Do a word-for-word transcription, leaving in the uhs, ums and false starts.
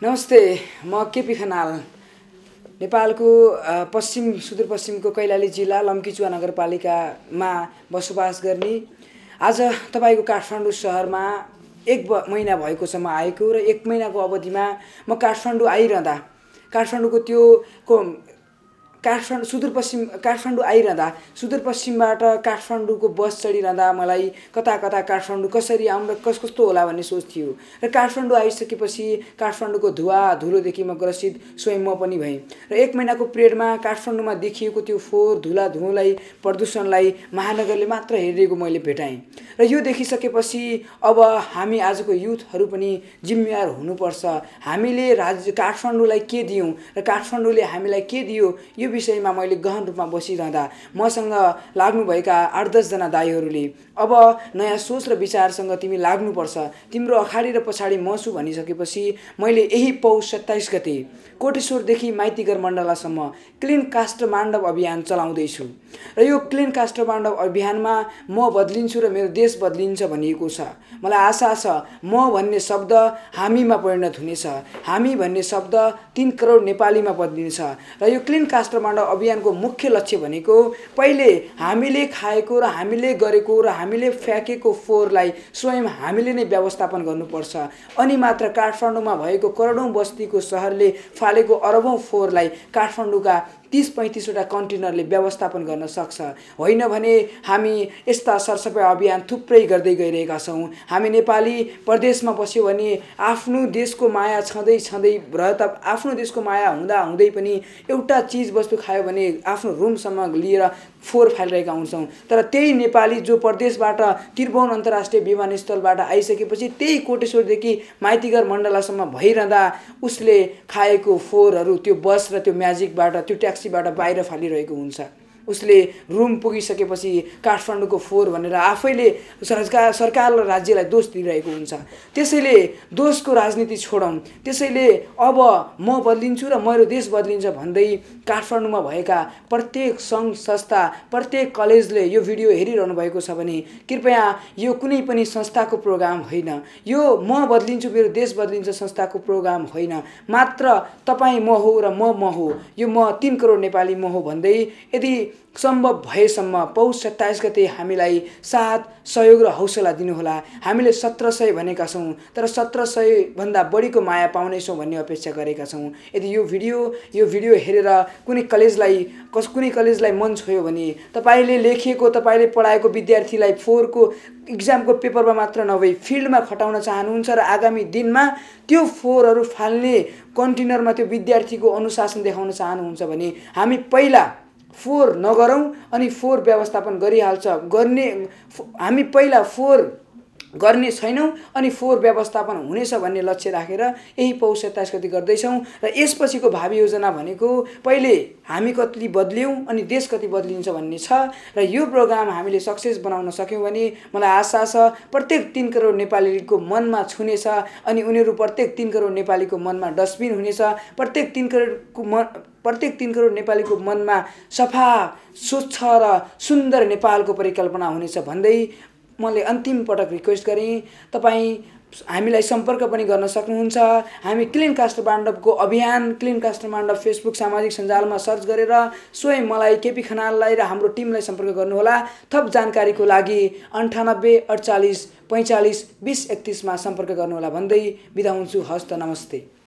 नमस्ते, म केपी खनाल नेपालको पश्चिम सुदूरपश्चिमको कैलाली जिल्ला लम्कीचुवा नगरपालिकामा बसोबास गर्ने आज तपाईको काठमाडौँ शहरमा एक महिना भएको छ म आएको र एक महिनाको अवधिमा म काठमाडौँ आइरहँदा काठमाडौँको त्यो को काठमाडौँ सुदूरपश्चिम काठमाडौँ आइरहँदा सुदूरपश्चिमबाट काठमाडौँको बस चढिरहँदा मलाई कता कता काठमाडौँ कसरी आउँ र कस कस्तो होला भन्ने सोच थियो र काठमाडौँ आइसकेपछि काठमाडौँको धुवा धुलोदेखि म ग्रसित स्वयं म पनि भएँ र एक महिनाको पिरियडमा काठमाडौँमा देखिएको त्यो फोहोर धुला धुलोलाई प्रदूषणलाई महानगरले मात्र हेरिरहेको मैले भेटाएँ र यो देखिसकेपछि अब हामी आजको युथहरू पनि जिम्मेवार हुनुपर्छ। हामीले राज्य काठमाडौँलाई के दियौँ र काठमाडौँले हामीलाई के दियो यो विषयमा मैले गहन रूपमा बसिरहँदा मसँग लाग्नुभएका आठ दसजना दाइहरूले अब नयाँ सोच र विचारसँग तिमी लाग्नुपर्छ, तिम्रो अगाडि र पछाडि म छु भनिसकेपछि मैले यही पौष सत्ताइस गते कोटेश्वरदेखि माइतीघर मण्डलासम्म क्लिन काष्ठमाण्डव अभियान चलाउँदैछु र यो क्लिन काष्ठमाण्डव अभियानमा म बदलिन्छु र मेरो देश बदलिन्छ भनिएको छ। मलाई आशा छ म भन्ने शब्द हामीमा परिणत हुनेछ, हामी भन्ने शब्द तीन करोड नेपालीमा बदलिनेछ र यो क्लिन काष्ठमाण्डव अभियानको मुख्य लक्ष्य भनेको पहिले हामीले खाएको र हामीले गरेको र हामीले फ्याँकेको फोहोरलाई स्वयं हामीले नै व्यवस्थापन गर्नुपर्छ। अनि मात्र काठमाडौँमा भएको करोडौँ बस्तीको सहरले फालेको अरबौं फोहोरलाई काठमाडौँका तीस पैंतीसवटा कन्टेनरले व्यवस्थापन गर्न सक्छ। होइन भने हामी यस्ता सरसफाइ अभियान थुप्रै गर्दै गइरहेका छौँ। हामी नेपाली प्रदेशमा बस्यो भने आफ्नो देशको माया छँदै छँदै रह त आफ्नो देशको माया हुँदा हुँदै पनि एउटा चिज वस्तु खायो भने आफ्नो रुमसम्म लिएर फोहोर फालिरहेका हुन्छौँ। तर त्यही नेपाली जो प्रदेशबाट त्रिभुवन अन्तर्राष्ट्रिय विमानस्थलबाट आइसकेपछि त्यही कोटेश्वरदेखि माइतीघर मण्डलासम्म भइरहँदा उसले खाएको फोहोरहरू त्यो बस र त्यो म्याजिकबाट त्यो ट्याक्सीबाट बाहिर फालिरहेको हुन्छ। उसले रुम पुगिसकेपछि काठमाडौँको फोहोर भनेर आफैले सरकार सरकार र राज्यलाई दोष दिइरहेको हुन्छ। त्यसैले दोषको राजनीति छोडौँ। त्यसैले अब म बदलिन्छु र मेरो देश बदलिन्छ भन्दै काठमाडौँमा भएका प्रत्येक सङ्घ संस्था प्रत्येक कलेजले यो भिडियो हेरिरहनु भएको छ भने कृपया यो कुनै पनि संस्थाको प्रोग्राम होइन, यो म बदलिन्छु मेरो देश बदलिन्छ संस्थाको प्रोग्राम होइन, मात्र तपाईँ म हो र म म हो, यो म तीन करोड नेपाली म हो भन्दै यदि सम्भव भएसम्म पौष सत्ताइस गते हामीलाई साथ सहयोग र हौसला दिनुहोला। हामीले सत्र सय भनेका छौँ तर सत्र सय भन्दा बढीको माया पाउनेछौँ भन्ने अपेक्षा गरेका छौँ। यदि यो भिडियो यो भिडियो हेरेर कुनै कलेजलाई कस कुनै कलेजलाई मन छोयो भने तपाईँले लेखिएको तपाईँले पढाएको विद्यार्थीलाई फोहोरको इक्जामको पेपरमा मात्र नभई फिल्डमा खटाउन चाहनुहुन्छ र आगामी दिनमा त्यो फोहोरहरू फाल्ने कन्टेनरमा त्यो विद्यार्थीको अनुशासन देखाउन चाहनुहुन्छ भने हामी पहिला फोहोर नगरौँ अनि फोहोर व्यवस्थापन गरिहाल्छ गर्ने हामी पहिला फोहोर गर्ने छैनौँ अनि फोहोर व्यवस्थापन हुनेछ भन्ने लक्ष्य राखेर यही पौष सत्ताइस गते गर्दैछौँ। र यसपछिको भावी योजना भनेको पहिले हामी कति बदल्यौँ अनि देश कति बदलिन्छ भन्ने छ र यो प्रोग्राम हामीले सक्सेस बनाउन सक्यौँ भने मलाई आशा छ प्रत्येक तीन करोड नेपालीको मनमा छुनेछ अनि उनीहरू प्रत्येक तीन करोड नेपालीको मनमा डस्टबिन हुनेछ। प्रत्येक तीन करोडको मन प्रत्येक तीन करोड नेपालीको मनमा सफा स्वच्छ र सुन्दर नेपालको परिकल्पना हुनेछ भन्दै मैले अन्तिम पटक रिक्वेस्ट गरेँ। तपाईँ हामीलाई सम्पर्क पनि गर्न सक्नुहुन्छ। हामी क्लिन काष्ठमाण्डवको अभियान क्लिन काष्ठमाण्डव फेसबुक सामाजिक सञ्जालमा सर्च गरेर स्वयं मलाई केपी खनाललाई र हाम्रो टिमलाई सम्पर्क गर्नुहोला। थप जानकारीको लागि अन्ठानब्बे अडचालिस पैँचालिस बिस एकतिसमा सम्पर्क गर्नुहोला भन्दै बिदा हुन्छु। हस्त नमस्ते।